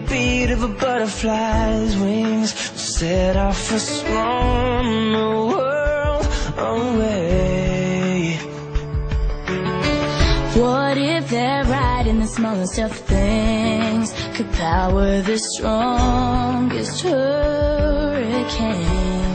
beat of a butterfly's wings will set off a swarm the world away. What if they're right in the smallest of things could power the strongest hurricane?